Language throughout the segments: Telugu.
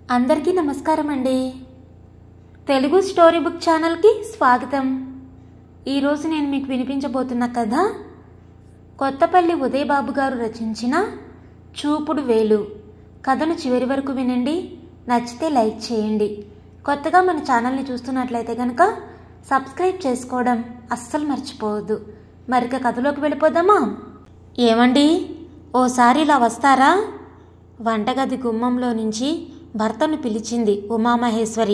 అందరికీ నమస్కారం అండి. తెలుగు స్టోరీ బుక్ ఛానల్కి స్వాగతం. ఈరోజు నేను మీకు వినిపించబోతున్న కథ కొత్తపల్లి ఉదయబాబు గారు రచించిన చూపుడు వేలు. కథను చివరి వరకు వినండి. నచ్చితే లైక్ చేయండి. కొత్తగా మన ఛానల్ని చూస్తున్నట్లయితే కనుక సబ్స్క్రైబ్ చేసుకోవడం అస్సలు మర్చిపోవద్దు. మరిక కథలోకి వెళ్ళిపోదామా? ఏమండి, ఓసారి ఇలా వస్తారా? వంటగది గుమ్మంలో నుంచి భర్తను పిలిచింది ఉమామహేశ్వరి.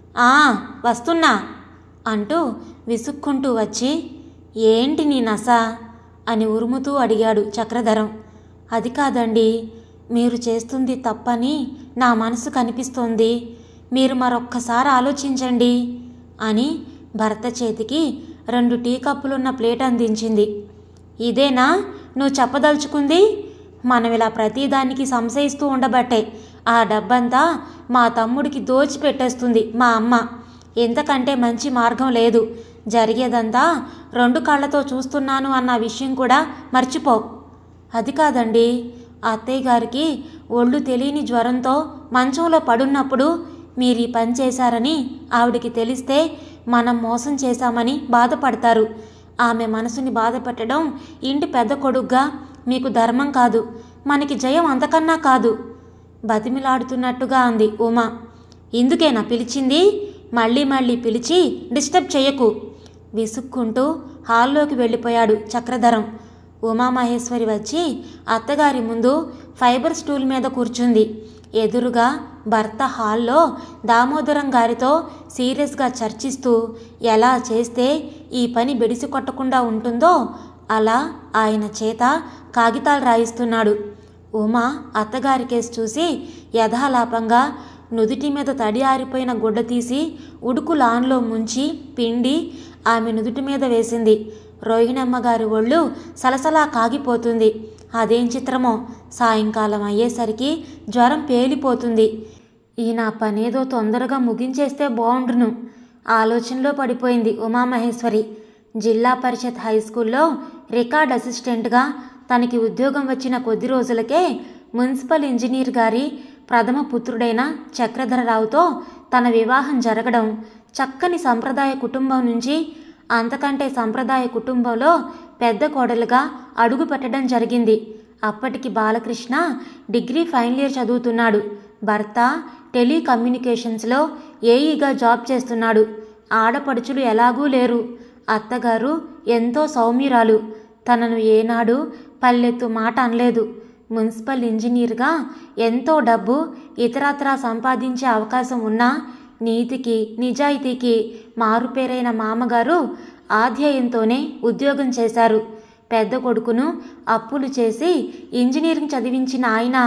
వస్తున్నా అంటూ విసుక్కుంటూ వచ్చి, ఏంటి నీ నస అని ఉరుముతూ అడిగాడు చక్రధరం. అది కాదండి, మీరు చేస్తుంది తప్పని నా మనసు కనిపిస్తోంది. మీరు మరొక్కసారి ఆలోచించండి అని భర్త చేతికి 2 టీ కప్పులున్న ప్లేట్ అందించింది. ఇదేనా నువ్వు చెప్పదలుచుకుంది? మనం ఇలా ప్రతిదానికి సంశయిస్తూ ఉండబట్టే ఆ డబ్బంతా మా తమ్ముడికి దోచిపెట్టేస్తుంది మా అమ్మ. ఎంతకంటే మంచి మార్గం లేదు. జరిగేదంతా 2 కళ్ళతో చూస్తున్నాను అన్న విషయం కూడా మర్చిపో. అది కాదండి, అత్తయ్య గారికి ఒళ్ళు తెలియని జ్వరంతో మంచంలో పడున్నప్పుడు మీరు ఈ పని చేశారని ఆవిడికి తెలిస్తే మనం మోసం చేశామని బాధపడతారు. ఆమె మనసుని బాధ పెట్టడం ఇంటి పెద్ద కొడుగ్గా మీకు ధర్మం కాదు. మనకి జయం అంతకన్నా కాదు బతిమిలాడుతున్నట్టుగా అంది ఉమా. ఇందుకేనా పిలిచింది? మళ్ళీ మళ్ళీ పిలిచి డిస్టర్బ్ చేయకు. విసుక్కుంటూ హాల్లోకి వెళ్ళిపోయాడు చక్రధరం. ఉమామహేశ్వరి వచ్చి అత్తగారి ముందు ఫైబర్ స్టూల్ మీద కూర్చుంది. ఎదురుగా భర్త హాల్లో దామోదరం గారితో సీరియస్గా చర్చిస్తూ ఎలా చేస్తే ఈ పని బెడిసి కొట్టకుండా ఉంటుందో అలా ఆయన చేత కాగితాలు రాయిస్తున్నాడు. ఉమా అత్తగారి కేసు చూసి యథాలాపంగా నుదుటి మీద తడి ఆరిపోయిన గుడ్డ తీసి ఉడుకు లాన్లో ముంచి పిండి ఆమె నుదుటి మీద వేసింది. రోహిణమ్మగారి ఒళ్ళు సలసలా కాగిపోతుంది. అదేం చిత్రమో, సాయంకాలం అయ్యేసరికి జ్వరం పేలిపోతుంది. ఈ నా పనేదో తొందరగా ముగించేస్తే బాగుండును ఆలోచనలో పడిపోయింది ఉమామహేశ్వరి. జిల్లా పరిషత్ హై స్కూల్లో రికార్డ్ అసిస్టెంట్గా తనకి ఉద్యోగం వచ్చిన కొద్ది రోజులకే మున్సిపల్ ఇంజనీర్ గారి ప్రథమ పుత్రుడైన చక్రధరరావుతో తన వివాహం జరగడం, చక్కని సంప్రదాయ కుటుంబం నుంచి అంతకంటే సంప్రదాయ కుటుంబంలో పెద్ద కోడలుగా అడుగు పెట్టడం జరిగింది. అప్పటికి బాలకృష్ణ డిగ్రీ ఫైనల్ ఇయర్ చదువుతున్నాడు. భర్త టెలికమ్యూనికేషన్స్లో ఏఈగా జాబ్ చేస్తున్నాడు. ఆడపడుచులు ఎలాగూ లేరు. అత్తగారు ఎంతో సౌమ్యురాలు. తనను ఏనాడు పల్లెత్తు మాట అనలేదు. మున్సిపల్ ఇంజనీర్గా ఎంతో డబ్బు ఇతరత్రా సంపాదించే అవకాశం ఉన్నా నీతికి నిజాయితీకి మారుపేరైన మామగారు ఆధ్యాయంతోనే ఉద్యోగం చేశారు. పెద్ద కొడుకును అప్పులు చేసి ఇంజనీరింగ్ చదివించిన ఆయన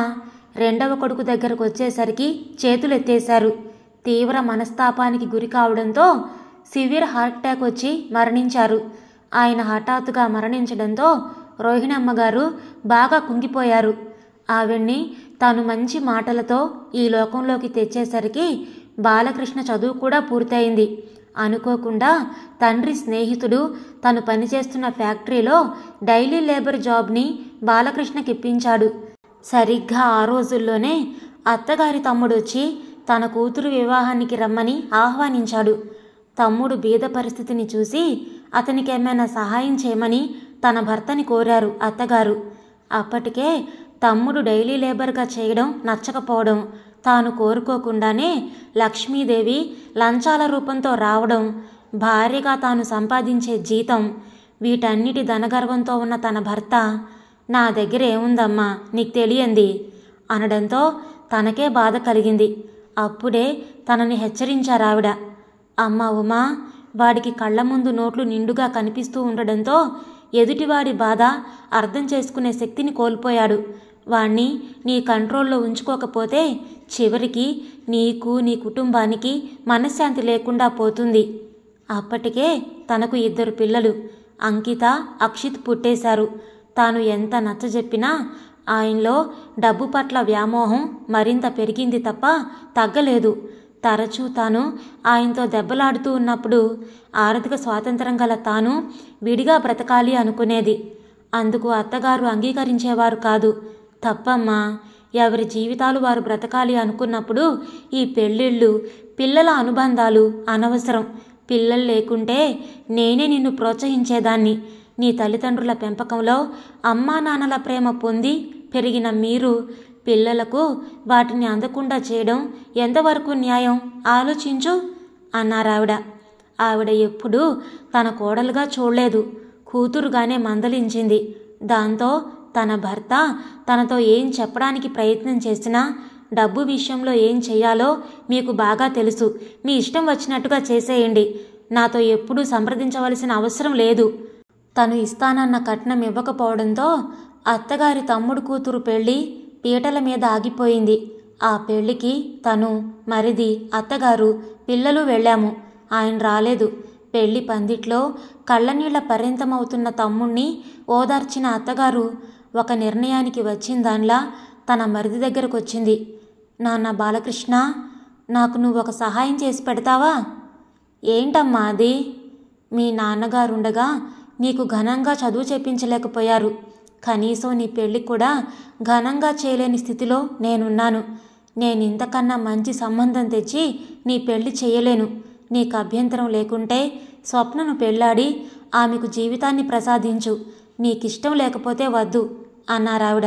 2వ కొడుకు దగ్గరకు వచ్చేసరికి చేతులెత్తేశారు. తీవ్ర మనస్తాపానికి గురి కావడంతో సివియర్ హార్ట్ అటాక్ వచ్చి మరణించారు. ఆయన హఠాత్తుగా మరణించడంతో రోహిణమ్మగారు బాగా కుంగిపోయారు. ఆవిడ్ని తాను మంచి మాటలతో ఈ లోకంలోకి తెచ్చేసరికి బాలకృష్ణ చదువు కూడా పూర్తయింది. అనుకోకుండా తండ్రి స్నేహితుడు తను పనిచేస్తున్న ఫ్యాక్టరీలో డైలీ లేబర్ జాబ్ని బాలకృష్ణకి ఇప్పించాడు. సరిగ్గా ఆ రోజుల్లోనే అత్తగారి తమ్ముడు వచ్చి తన కూతురు వివాహానికి రమ్మని ఆహ్వానించాడు. తమ్ముడు బీద పరిస్థితిని చూసి అతనికి ఏమైనా సహాయం చేయమని తన భర్తని కోరారు అత్తగారు. అప్పటికే తమ్ముడు డైలీ లేబర్గా చేయడం నచ్చకపోవడం, తాను కోరుకోకుండానే లక్ష్మీదేవి లంచాల రూపంతో రావడం, భార్యగా తాను సంపాదించే జీతం, వీటన్నిటి ధనగర్వంతో ఉన్న తన భర్త నా దగ్గర ఏముందమ్మా నీకు తెలియంది అనడంతో తనకే బాధ కలిగింది. అప్పుడే తనని హెచ్చరించారావిడ. అమ్మ ఉమా, వాడికి కళ్ళ ముందు నోట్లు నిండుగా కనిపిస్తూ ఉండడంతో ఎదుటివాడి బాధ అర్థం చేసుకునే శక్తిని కోల్పోయాడు. వాణ్ణి నీ కంట్రోల్లో ఉంచుకోకపోతే చివరికి నీకు నీ కుటుంబానికి మనశ్శాంతి లేకుండా పోతుంది. అప్పటికే తనకు 2 పిల్లలు అంకిత, అక్షిత్ పుట్టేశారు. తాను ఎంత నచ్చజెప్పినా ఆయనలో డబ్బు పట్ల వ్యామోహం మరింత పెరిగింది తప్ప తగ్గలేదు. తరచూ తాను ఆయనతో దెబ్బలాడుతూ ఉన్నప్పుడు ఆర్థిక స్వాతంత్రం గల తాను విడిగా బ్రతకాలి అనుకునేది. అందుకు అత్తగారు అంగీకరించేవారు కాదు. తప్పమ్మా, ఎవరి జీవితాలు వారు బ్రతకాలి అనుకున్నప్పుడు ఈ పెళ్ళిళ్ళు, పిల్లల అనుబంధాలు అనవసరం. పిల్లలు లేకుంటే నేనే నిన్ను ప్రోత్సహించేదాన్ని. నీ తల్లిదండ్రుల పెంపకంలో అమ్మా నాన్నల ప్రేమ పొంది పెరిగిన మీరు పిల్లలకు వాటిని అందకుండా చేయడం ఎంతవరకు న్యాయం ఆలోచించు అన్నారావిడ. ఆవిడ ఎప్పుడూ తన కోడలుగా చూడలేదు, కూతురుగానే మందలించింది. దాంతో తన భర్త తనతో ఏం చెప్పడానికి ప్రయత్నం చేసినా డబ్బు విషయంలో ఏం చెయ్యాలో మీకు బాగా తెలుసు, మీ ఇష్టం వచ్చినట్టుగా చేసేయండి, నాతో ఎప్పుడూ సంప్రదించవలసిన అవసరం లేదు. తను ఇస్తానన్న కట్నం ఇవ్వకపోవడంతో అత్తగారి తమ్ముడు కూతురు పెళ్ళి పీటల మీద ఆగిపోయింది. ఆ పెళ్లికి తను, మరిది, అత్తగారు, పిల్లలు వెళ్ళాము. ఆయన రాలేదు. పెళ్లి పందిట్లో కళ్ళనీళ్ల పర్యంతమవుతున్న తమ్ముణ్ణి ఓదార్చిన అత్తగారు ఒక నిర్ణయానికి వచ్చిందాన్లా తన మరిది దగ్గరకు వచ్చింది. నాన్న బాలకృష్ణ, నాకు నువ్వు ఒక సహాయం చేసి పెడతావా? ఏంటమ్మా అది? మీ నాన్నగారుండగా నీకు ఘనంగా చదువు చెప్పించలేకపోయారు. కనీసం నీ పెళ్ళి కూడా ఘనంగా చేయలేని స్థితిలో నేనున్నాను. నేను ఇంతకన్నా మంచి సంబంధం తెచ్చి నీ పెళ్లి చేయలేను. నీకు అభ్యంతరం లేకుంటే స్వప్నను పెళ్ళాడి ఆమెకు జీవితాన్ని ప్రసాదించు, నీకిష్టం లేకపోతే వద్దు అన్నారావిడ.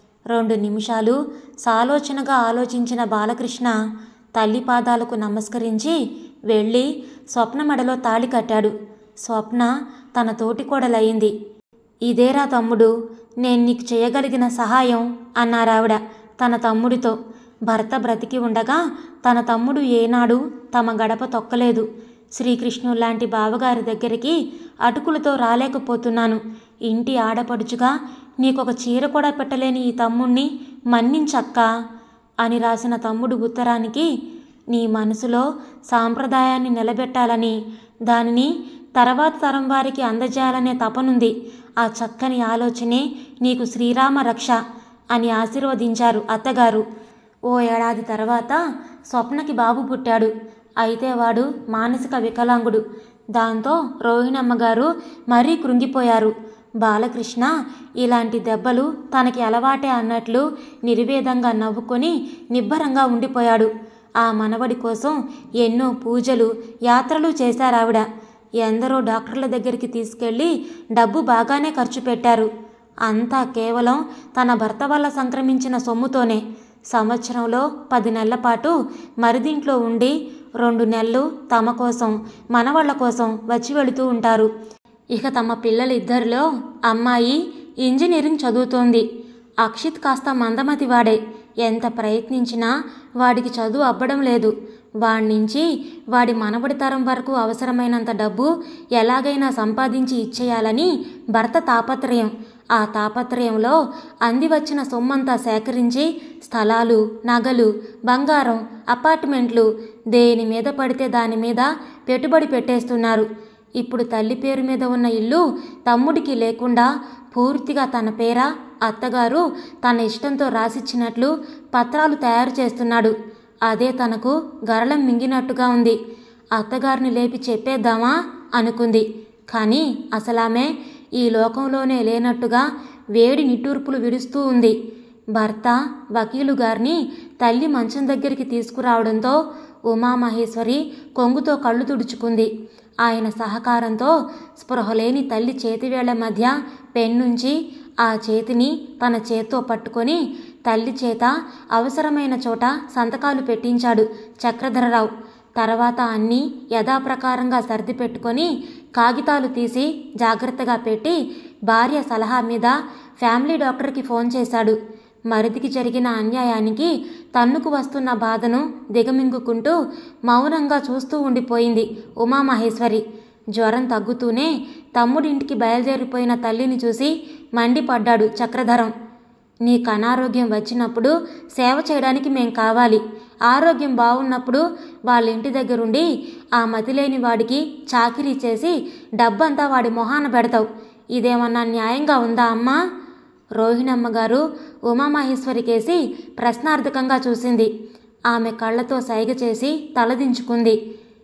2 నిమిషాలు సాలోచనగా ఆలోచించిన బాలకృష్ణ తల్లి పాదాలకు నమస్కరించి వెళ్ళి స్వప్న మెడలో తాళి కట్టాడు. స్వప్న తన తోటికోడలయ్యింది. ఇదేరా తమ్ముడు, నేను నీకు చేయగలిగిన సహాయం అన్నారావిడ తన తమ్ముడితో. భర్త బ్రతికి ఉండగా తన తమ్ముడు ఏనాడు తమ గడప తొక్కలేదు. శ్రీకృష్ణులాంటి బావగారి దగ్గరికి అటుకులతో రాలేకపోతున్నాను. ఇంటి ఆడపడుచుగా నీకొక చీర కూడా పెట్టలేని ఈ తమ్ముణ్ణి మన్నించక్కా అని రాసిన తమ్ముడు ఉత్తరానికి నీ మనసులో సాంప్రదాయాన్ని నిలబెట్టాలని, దానిని తర్వాత తరం వారికి అందజేయాలనే తపనుంది. ఆ చక్కని ఆలోచనే నీకు శ్రీరామ రక్ష అని ఆశీర్వదించారు అత్తగారు. ఓ ఏడాది తర్వాత స్వప్నకి బాబు పుట్టాడు. అయితే వాడు మానసిక వికలాంగుడు. దాంతో రోహిణమ్మగారు మరీ కృంగిపోయారు. బాలకృష్ణ ఇలాంటి దెబ్బలు తనకి అలవాటే అన్నట్లు నిర్వేదంగా నవ్వుకొని నిబ్బరంగా ఉండిపోయాడు. ఆ మనవడి కోసం ఎన్నో పూజలు, యాత్రలు చేశారావిడ. ఎందరో డాక్టర్ల దగ్గరికి తీసుకెళ్ళి డబ్బు బాగానే ఖర్చు పెట్టారు. అంతా కేవలం తన భర్త వల్ల సంక్రమించిన సొమ్ముతోనే. సంవత్సరంలో 10 నెలల పాటు మరిదింట్లో ఉండి 2 నెలలు తమ కోసం, మనవాళ్ల కోసం వచ్చి వెళుతూ ఉంటారు. ఇక తమ పిల్లలిద్దరిలో అమ్మాయి ఇంజనీరింగ్ చదువుతోంది. అక్షిత్ కాస్త మందమతి వాడే. ఎంత ప్రయత్నించినా వాడికి చదువు అబ్బడం లేదు. వాణ్ణించి వాడి మనవడి తరం వరకు అవసరమైనంత డబ్బు ఎలాగైనా సంపాదించి ఇచ్చేయాలని భర్త తాపత్రయం. ఆ తాపత్రయంలో అంది వచ్చిన సొమ్మంతా సేకరించి స్థలాలు, నగలు, బంగారం, అపార్ట్మెంట్లు దేని మీద పడితే దాని మీద పెట్టుబడి పెట్టేస్తున్నారు. ఇప్పుడు తల్లి పేరు మీద ఉన్న ఇల్లు తమ్ముడికి లేకుండా పూర్తిగా తన పేర అత్తగారు తన ఇష్టంతో రాసిచ్చినట్లు పత్రాలు తయారు చేస్తున్నాడు. అదే తనకు గరళం మింగినట్టుగా ఉంది. అత్తగారిని లేపి చెప్పేద్దామా అనుకుంది. కానీ అసలామె ఈ లోకంలోనే లేనట్టుగా వేడి నిట్టూర్పులు విడుస్తూ ఉంది. భర్త వకీలు గారిని తల్లి మంచం దగ్గరికి తీసుకురావడంతో ఉమామహేశ్వరి కొంగుతో కళ్ళు తుడుచుకుంది. ఆయన సహకారంతో స్పృహలేని తల్లి చేతివేళ్ల మధ్య పెన్నుంచి ఆ చేతిని తన చేత్తో పట్టుకొని తల్లి చేత అవసరమైన చోట సంతకాలు పెట్టించాడు చక్రధరరావు. తర్వాత అన్నీ యథాప్రకారంగా సర్ది పెట్టుకొని కాగితాలు తీసి జాగ్రత్తగా పెట్టి భార్య సలహా మీద ఫ్యామిలీ డాక్టర్కి ఫోన్ చేశాడు. మరిదికి జరిగిన అన్యాయానికి తన్నుకు వస్తున్న బాధను దిగమింగుకుంటూ మౌనంగా చూస్తూ ఉండిపోయింది ఉమామహేశ్వరి. జ్వరం తగ్గుతూనే తమ్ముడింటికి బయలుదేరిపోయిన తల్లిని చూసి మండిపడ్డాడు చక్రధరం. నీకు అనారోగ్యం వచ్చినప్పుడు సేవ చేయడానికి మేం కావాలి. ఆరోగ్యం బాగున్నప్పుడు వాళ్ళ ఇంటి దగ్గరుండి ఆ మతిలేని వాడికి చాకిరీ చేసి డబ్బంతా వాడి మొహాన పెడతావు. ఇదేమన్నా న్యాయంగా ఉందా అమ్మా? రోహిణమ్మగారు ఉమామహేశ్వరికేసి ప్రశ్నార్థకంగా చూసింది. ఆమె కళ్ళతో సైగ చేసి తలదించుకుంది.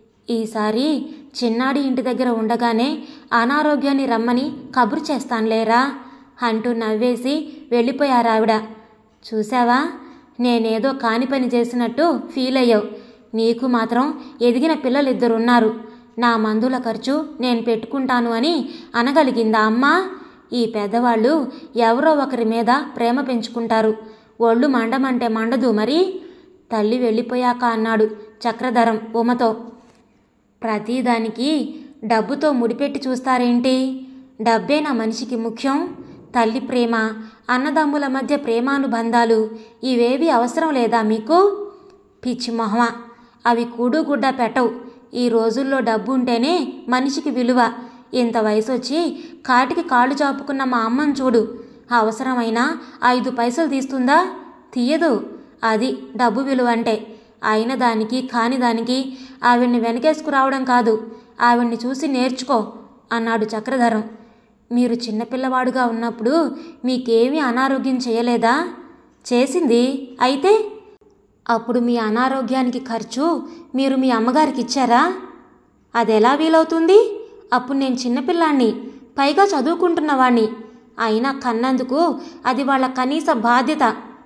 ఈసారి చిన్నాడి ఇంటి దగ్గర ఉండగానే అనారోగ్యాన్ని రమ్మని కబురు చేస్తానులేరా అంటూ నవ్వేసి వెళ్ళిపోయారావిడ. చూసావా, నేనేదో కాని పని చేసినట్టు ఫీల్ అయ్యావు. నీకు మాత్రం ఎదిగిన పిల్లలిద్దరున్నారు. నా మందుల ఖర్చు నేను పెట్టుకుంటాను అని అనగలిగిందా అమ్మా? ఈ పెద్దవాళ్ళు ఎవరో ఒకరి మీద ప్రేమ పెంచుకుంటారు. ఒళ్ళు మండమంటే మండదు మరి. తల్లి వెళ్ళిపోయాక అన్నాడు చక్రధరం ఉమతో. ప్రతిదానికి డబ్బుతో ముడిపెట్టి చూస్తారేంటి? డబ్బేనా మనిషికి ముఖ్యం? తల్లి ప్రేమ, అన్నదమ్ముల మధ్య ప్రేమానుబంధాలు ఇవేవి అవసరం లేదా మీకు? పిచ్చి మొహమ, అవి కూడుగుడ్డ పెట్టవు. ఈ రోజుల్లో డబ్బు ఉంటేనే మనిషికి విలువ. ఇంత వయసు వచ్చి కాటికి కాళ్ళు చాపుకున్న మా అమ్మను చూడు. అవసరమైనా 5 పైసలు తీస్తుందా? తీయదు. అది డబ్బు విలువ అంటే. అయిన దానికి కాని దానికి ఆవిడ్ని వెనకేసుకురావడం కాదు, ఆవిడ్ని చూసి నేర్చుకో అన్నాడు చక్రధరం. మీరు చిన్నపిల్లవాడుగా ఉన్నప్పుడు మీకేమీ అనారోగ్యం చేయలేదా? చేసింది. అయితే అప్పుడు మీ అనారోగ్యానికి ఖర్చు మీరు మీ అమ్మగారికి ఇచ్చారా? అదెలా వీలవుతుంది? అప్పుడు నేను చిన్నపిల్లాన్ని, పైగా చదువుకుంటున్నవాణ్ణి. అయినా కన్నందుకు అది వాళ్ళ కనీస బాధ్యత.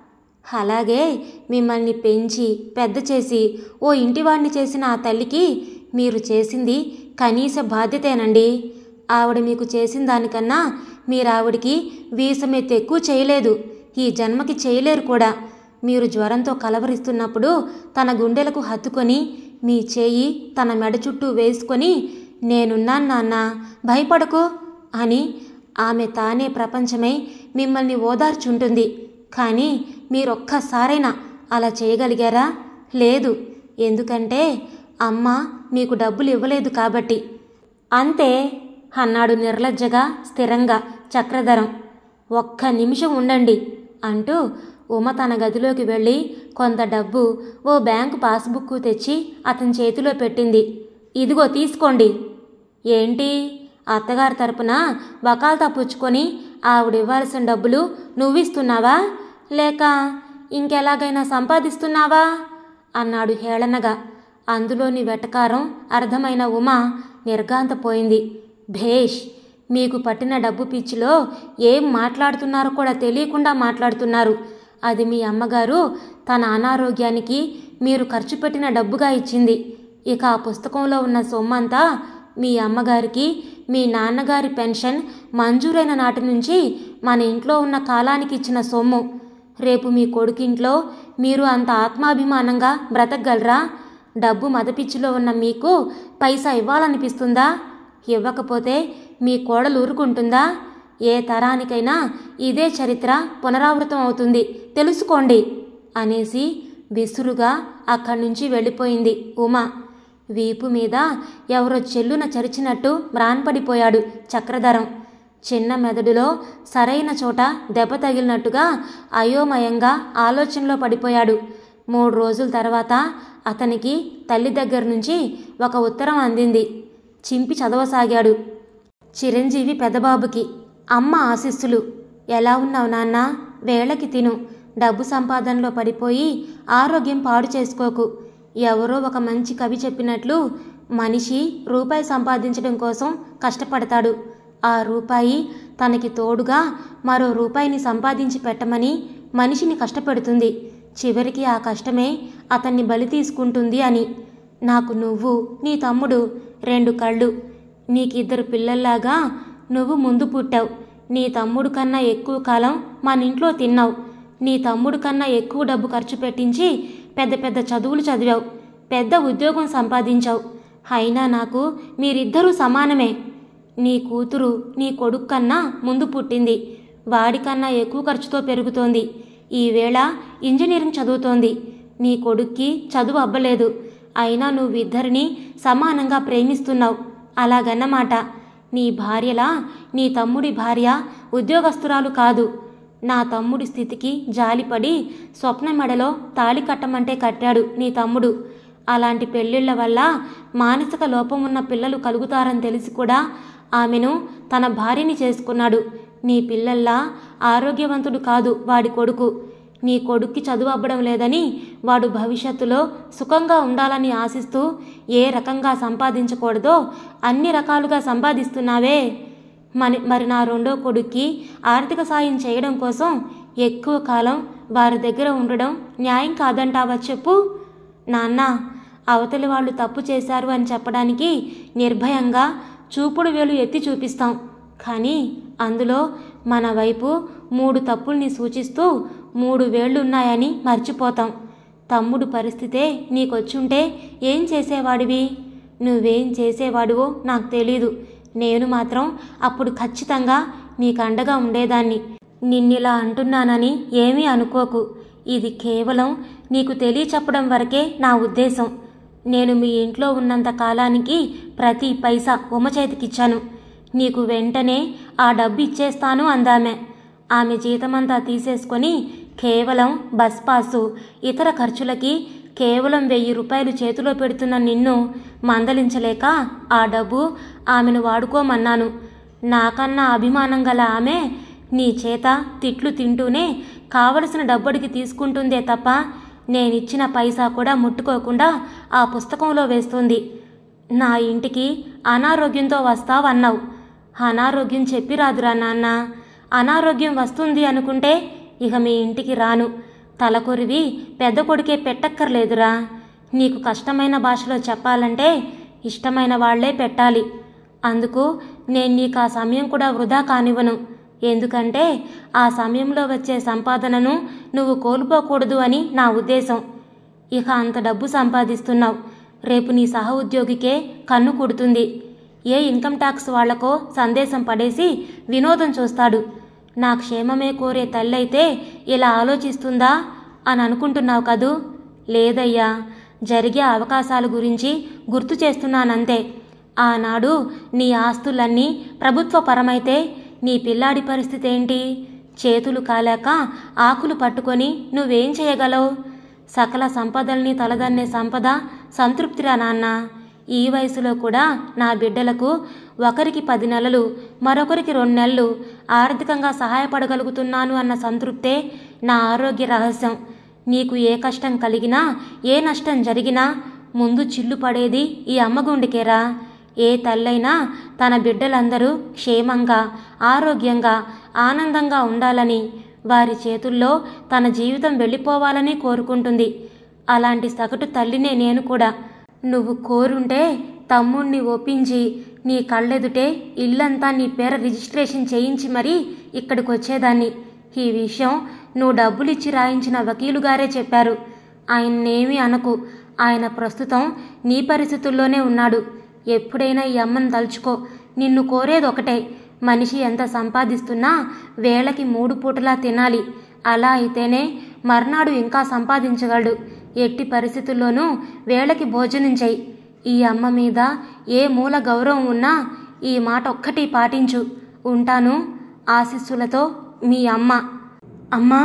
అలాగే మిమ్మల్ని పెంచి పెద్ద చేసి ఓ ఇంటివాడిని చేసిన ఆ తల్లికి మీరు చేసింది కనీస బాధ్యతేనండి. ఆవిడ మీకు చేసిన దానికన్నా మీరావిడికి వీసమెత్తు ఎక్కువ చేయలేదు. ఈ జన్మకి చేయలేరు కూడా. మీరు జ్వరంతో కలవరిస్తున్నప్పుడు తన గుండెలకు హత్తుకొని మీ చేయి తన మెడ చుట్టూ వేసుకొని నేనున్నాను నాన్న, భయపడకు అని ఆమె తానే ప్రపంచమై మిమ్మల్ని ఓదార్చుంటుంది. కానీ మీరొక్కసారైనా అలా చేయగలిగారా? లేదు. ఎందుకంటే అమ్మ మీకు డబ్బులు ఇవ్వలేదు కాబట్టి. అంతే అన్నాడు నిర్లజ్జగా స్థిరంగా చక్రధరం. ఒక్క నిమిషం ఉండండి అంటూ ఉమ తన గదిలోకి వెళ్ళి కొంత డబ్బు ఓ బ్యాంకు పాస్బుక్ తెచ్చి అతని చేతిలో పెట్టింది. ఇదిగో తీసుకోండి. ఏంటి? అత్తగారి తరపున వకాల్తా పుచ్చుకొని ఆవిడివ్వాల్సిన డబ్బులు నువ్విస్తున్నావా, లేక ఇంకెలాగైనా సంపాదిస్తున్నావా అన్నాడు హేళనగా. అందులోని వెటకారం అర్థమైన ఉమ నిర్ఘాంతపోయింది. భేష్, మీకు పట్టిన డబ్బు పిచ్చిలో ఏం మాట్లాడుతున్నారో కూడా తెలియకుండా మాట్లాడుతున్నారు. అది మీ అమ్మగారు తన అనారోగ్యానికి మీరు ఖర్చు పెట్టిన డబ్బుగా ఇచ్చింది. ఇక ఆ పుస్తకంలో ఉన్న సొమ్మంతా మీ అమ్మగారికి మీ నాన్నగారి పెన్షన్ మంజూరైన నాటి నుంచి మన ఇంట్లో ఉన్న కాలానికి ఇచ్చిన సొమ్ము. రేపు మీ కొడుకింట్లో మీరు అంత ఆత్మాభిమానంగా బ్రతకగలరా? డబ్బు మదపిచ్చిలో ఉన్న మీకు పైసా ఇవ్వాలనిపిస్తుందా? ఇవ్వకపోతే మీ కోడలు ఊరుకుంటుందా? ఏ తరానికైనా ఇదే చరిత్ర పునరావృతం అవుతుంది, తెలుసుకోండి అనేసి విసురుగా అక్కడి నుంచి వెళ్ళిపోయింది ఉమ. వీపు మీద ఎవరో చెల్లున చరిచినట్టు మ్రాన్పడిపోయాడు చక్రధరం. చిన్న మెదడులో సరైన చోట దెబ్బ తగిలినట్టుగా అయోమయంగా ఆలోచనలో పడిపోయాడు. 3 రోజుల తర్వాత అతనికి తల్లి దగ్గర నుంచి ఒక ఉత్తరం అందింది. చింపి చదవసాగాడు. చిరంజీవి పెద్దబాబుకి. అమ్మ ఆశీస్సులు. ఎలా ఉన్నావు నాన్న? వేళకి తిను. డబ్బు సంపాదనలో పడిపోయి ఆరోగ్యం పాడు చేసుకోకు. ఎవరో ఒక మంచి కవి చెప్పినట్లు మనిషి రూపాయి సంపాదించడం కోసం కష్టపడతాడు. ఆ రూపాయి తనకి తోడుగా మరో రూపాయిని సంపాదించి పెట్టమని మనిషిని కష్టపెడుతుంది. చివరికి ఆ కష్టమే అతన్ని బలి తీసుకుంటుంది అని. నాకు నువ్వు, నీ తమ్ముడు 2 కళ్ళు. నీకిద్దరు పిల్లల్లాగా నువ్వు ముందు పుట్టావు. నీ తమ్ముడు కన్నా ఎక్కువ కాలం మన ఇంట్లో తిన్నావు. నీ తమ్ముడు కన్నా ఎక్కువ డబ్బు ఖర్చు పెట్టించి పెద్ద పెద్ద చదువులు చదివావు, పెద్ద ఉద్యోగం సంపాదించావు. అయినా నాకు మీరిద్దరూ సమానమే. నీ కూతురు నీ కొడుకు కన్నా ముందు పుట్టింది. వాడికన్నా ఎక్కువ ఖర్చుతో పెరుగుతోంది. ఈవేళ ఇంజనీరింగ్ చదువుతోంది. నీ కొడుక్కి చదువు అబ్బలేదు. అయినా నువ్విద్దరినీ సమానంగా ప్రేమిస్తున్నావు. అలాగన్నమాట. నీ భార్యలా నీ తమ్ముడి భార్య ఉద్యోగస్తురాలు కాదు. నా తమ్ముడి స్థితికి జాలిపడి స్వప్న మెడలో తాళి కట్టమంటే కట్టాడు నీ తమ్ముడు. అలాంటి పెళ్ళిళ్ల వల్ల మానసిక లోపం ఉన్న పిల్లలు కలుగుతారని తెలిసి కూడా ఆమెను తన భార్యని చేసుకున్నాడు. నీ పిల్లల్లా ఆరోగ్యవంతుడు కాదు వాడి కొడుకు. నీ కొడుక్కి చదువు అవ్వడం లేదని వాడు భవిష్యత్తులో సుఖంగా ఉండాలని ఆశిస్తూ ఏ రకంగా సంపాదించకూడదో అన్ని రకాలుగా సంపాదిస్తున్నావే. మరి నా 2వ కొడుక్కి ఆర్థిక సాయం చేయడం కోసం ఎక్కువ కాలం వారి దగ్గర ఉండడం న్యాయం కాదంటావా చెప్పు. నాన్న, అవతలి వాళ్ళు తప్పు చేశారు అని చెప్పడానికి నిర్భయంగా చూపుడు వేలు ఎత్తి చూపిస్తాం. కానీ అందులో మన వైపు 3 తప్పుల్ని సూచిస్తూ 3 వేళ్లున్నాయని మర్చిపోతాం. తమ్ముడు పరిస్థితే నీకొచ్చుంటే ఏం చేసేవాడివి? నువ్వేం చేసేవాడివో నాకు తెలీదు. నేను మాత్రం అప్పుడు ఖచ్చితంగా నీకు అండగా ఉండేదాన్ని. నిన్నిలా అంటున్నానని ఏమీ అనుకోకు. ఇది కేవలం నీకు తెలియచెప్పడం వరకే నా ఉద్దేశం. నేను మీ ఇంట్లో ఉన్నంత కాలానికి ప్రతి పైసా ఉమ చేతికిచ్చాను. నీకు వెంటనే ఆ డబ్బు ఇచ్చేస్తాను అందామె. ఆమె జీతమంతా తీసేసుకొని కేవలం బస్ పాసు, ఇతర ఖర్చులకి కేవలం 1000 రూపాయలు చేతిలో పెడుతున్న నిన్ను మందలించలేక ఆ డబ్బు ఆమెను వాడుకోమన్నాను. నాకన్నా అభిమానం గల ఆమె నీ చేత తిట్లు తింటూనే కావలసిన డబ్బడికి తీసుకుంటుందే తప్ప నేనిచ్చిన పైసా కూడా ముట్టుకోకుండా ఆ పుస్తకంలో వేస్తుంది. నా ఇంటికి అనారోగ్యంతో వస్తావన్నావు. అనారోగ్యం చెప్పి రాదురా నాన్న. అనారోగ్యం వస్తుంది అనుకుంటే ఇక మీ ఇంటికి రాను. తలకొరివి పెద్ద కొడుకే పెట్టక్కర్లేదురా. నీకు కష్టమైన భాషలో చెప్పాలంటే ఇష్టమైన వాళ్లే పెట్టాలి. అందుకు నేను నీకు ఆ సమయం కూడా వృధా కానివ్వను. ఎందుకంటే ఆ సమయంలో వచ్చే సంపాదనను నువ్వు కోల్పోకూడదు అని నా ఉద్దేశం. ఇక అంత డబ్బు సంపాదిస్తున్నావు, రేపు నీ సహ ఉద్యోగికే కన్ను కుడుతుంది. ఏ ఇన్కమ్ ట్యాక్స్ వాళ్లకో సందేశం పడేసి వినోదం చూస్తాడు. నా క్షేమమే కోరే తల్లైతే ఇలా ఆలోచిస్తుందా అని అనుకుంటున్నావు కదూ? లేదయ్యా, జరిగే అవకాశాల గురించి గుర్తు చేస్తున్నానంతే. ఆనాడు నీ ఆస్తులన్నీ ప్రభుత్వపరమైతే నీ పిల్లాడి పరిస్థితి ఏంటి? చేతులు కాలేక ఆకులు పట్టుకొని నువ్వేం చేయగలవు? సకల సంపదల్ని తలదన్నే సంపద సంతృప్తిరా నాన్న. ఈ వయసులో కూడా నా బిడ్డలకు ఒకరికి 10 నెలలు, మరొకరికి 2 నెలలు ఆర్థికంగా సహాయపడగలుగుతున్నాను అన్న సంతృప్తే నా ఆరోగ్య రహస్యం. నీకు ఏ కష్టం కలిగినా, ఏ నష్టం జరిగినా ముందు చిల్లు పడేది ఈ అమ్మగుండికేరా. ఏ తల్లైనా తన బిడ్డలందరూ క్షేమంగా, ఆరోగ్యంగా, ఆనందంగా ఉండాలని, వారి చేతుల్లో తన జీవితం వెళ్ళిపోవాలని కోరుకుంటుంది. అలాంటి సగటు తల్లినే నేను కూడా. నువ్వు కోరుంటే తమ్ముణ్ణి ఒప్పించి నీ కళ్ళెదుటే ఇల్లంతా నీ పేర రిజిస్ట్రేషన్ చేయించి మరీ ఇక్కడికి వచ్చేదాన్ని. ఈ విషయం నువ్వు డబ్బులిచ్చి రాయించిన వకీలు గారే చెప్పారు. ఆయన్నేమీ అనకు. ఆయన ప్రస్తుతం నీ పరిస్థితుల్లోనే ఉన్నాడు. ఎప్పుడైనా ఈ అమ్మను తలుచుకో. నిన్ను కోరేదొకటే, మనిషి ఎంత సంపాదిస్తున్నా వేళకి 3 పూటలా తినాలి. అలా అయితేనే మర్నాడు ఇంకా సంపాదించగలడు. ఎట్టి పరిస్థితుల్లోనూ వేళకి భోజనం చెయ్యి. ఈ అమ్మ మీద ఏ మూల గౌరవం ఉన్నా ఈ మాట ఒక్కటి పాటించు. ఉంటాను. ఆశీస్సులతో మీ అమ్మ. అమ్మా,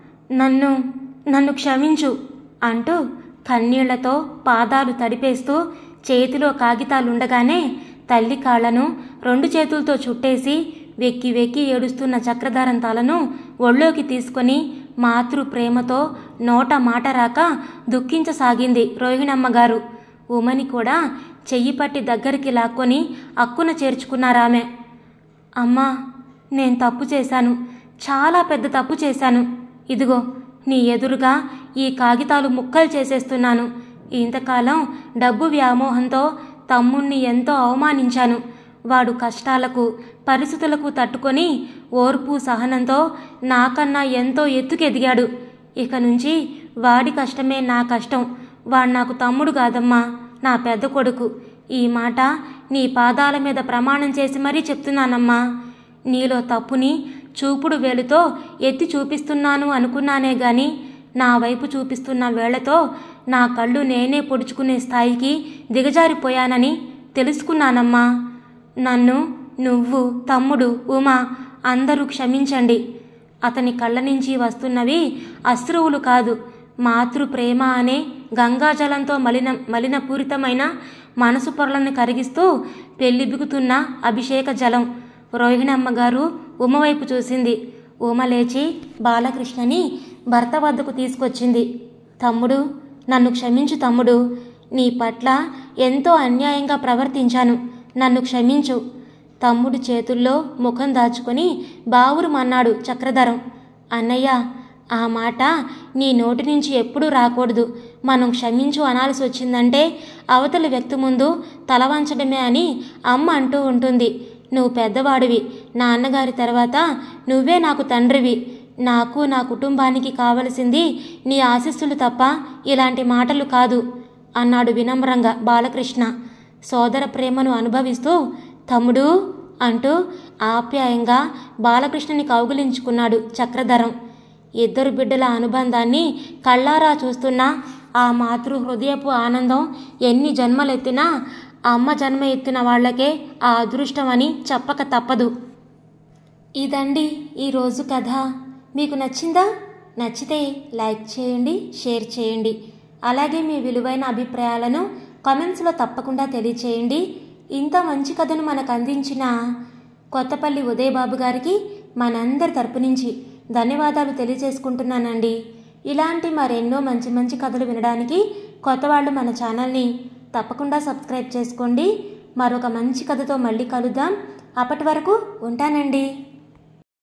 నన్ను క్షమించు అంటూ కన్నీళ్లతో పాదాలు తడిపేస్తూ చేతిలో కాగితాలుండగానే తల్లి కాళ్లను 2 చేతులతో చుట్టేసి వెక్కి వెక్కి ఏడుస్తున్న చక్రధరం తలను ఒళ్ళోకి తీసుకొని మాతృ ప్రేమతో నోట మాట రాక దుఃఖించసాగింది రోహిణమ్మగారు. ఉమని కూడా చెయ్యి పట్టి దగ్గరికి లాక్కొని అక్కున చేర్చుకున్నారామె. అమ్మా, నేను తప్పు చేశాను, చాలా పెద్ద తప్పు చేశాను. ఇదిగో నీ ఎదురుగా ఈ కాగితాలు ముక్కలు చేసేస్తున్నాను. ఇంతకాలం డబ్బు వ్యామోహంతో తమ్ముణ్ణి ఎంతో అవమానించాను. వాడు కష్టాలకు, పరిస్థితులకు తట్టుకొని ఓర్పు సహనంతో నాకన్నా ఎంతో ఎత్తుకెదిగాడు. ఇక నుంచి వాడి కష్టమే నా కష్టం. వాడు నాకు తమ్ముడు కాదమ్మా, నా పెద్ద కొడుకు. ఈ మాట నీ పాదాల మీద ప్రమాణం చేసి మరీ చెప్తున్నానమ్మా. నీలో తప్పుని చూపుడు వేలుతో ఎత్తి చూపిస్తున్నాను అనుకున్నానే గాని నా వైపు చూపిస్తున్న వేళ్లతో నా కళ్ళు నేనే పొడుచుకునే స్థాయికి దిగజారిపోయానని తెలుసుకున్నానమ్మా. నన్ను, నువ్వు, తమ్ముడు, ఉమా అందరూ క్షమించండి. అతని కళ్ళ నుంచి వస్తున్నవి అశ్రువులు కాదు, మాతృ ప్రేమ అనే గంగాజలంతో మలినపూరితమైన మనసు పొరలను కరిగిస్తూ పెళ్లిబిగుతున్న అభిషేక జలం. రోహిణమ్మగారు ఉమవైపు చూసింది. ఉమ లేచి బాలకృష్ణని భర్త వద్దకు తీసుకొచ్చింది. తమ్ముడు, నన్ను క్షమించు తమ్ముడు. నీ పట్ల ఎంతో అన్యాయంగా ప్రవర్తించాను. నన్ను క్షమించు. తమ్ముడు చేతుల్లో ముఖం దాచుకొని బావురుమన్నాడు చక్రధరం. అన్నయ్య, ఆ మాట నీ నోటి నుంచి ఎప్పుడూ రాకూడదు. మనం క్షమించు అనాల్సి వచ్చిందంటే అవతలి వ్యక్తి ముందు తల వంచడమే అని అమ్మ అంటూ ఉంటుంది. నువ్వు పెద్దవాడివి, నాన్నగారి తర్వాత నువ్వే నాకు తండ్రివి. నాకు నా కుటుంబానికి కావలసింది నీ ఆశీస్సులు తప్ప ఇలాంటి మాటలు కాదు అన్నాడు వినమ్రంగా బాలకృష్ణ. సోదర ప్రేమను అనుభవిస్తూ తమ్ముడు అంటూ ఆప్యాయంగా బాలకృష్ణని కౌగిలించుకున్నాడు చక్రధరం. ఇద్దరు బిడ్డల అనుబంధాన్ని కళ్ళారా చూస్తున్న ఆ మాతృ హృదయపు ఆనందం ఎన్ని జన్మలెత్తినా అమ్మ జన్మ ఎత్తిన వాళ్లకే ఆ అదృష్టం అని చెప్పక తప్పదు. ఇదండి ఈరోజు కథ. మీకు నచ్చిందా? నచ్చితే లైక్ చేయండి, షేర్ చేయండి. అలాగే మీ విలువైన అభిప్రాయాలను కామెంట్స్లో తప్పకుండా తెలియచేయండి. ఇంత మంచి కథను మనకు అందించిన కొత్తపల్లి ఉదయ్ బాబు గారికి మనందరి తరపు నుంచి ధన్యవాదాలు తెలియజేసుకుంటున్నానండి. ఇలాంటి మరెన్నో మంచి మంచి కథలు వినడానికి కొత్త వాళ్ళు మన ఛానల్ని తప్పకుండా సబ్స్క్రైబ్ చేసుకోండి. మరొక మంచి కథతో మళ్ళీ కలుద్దాం. అప్పటి వరకు ఉంటానండి.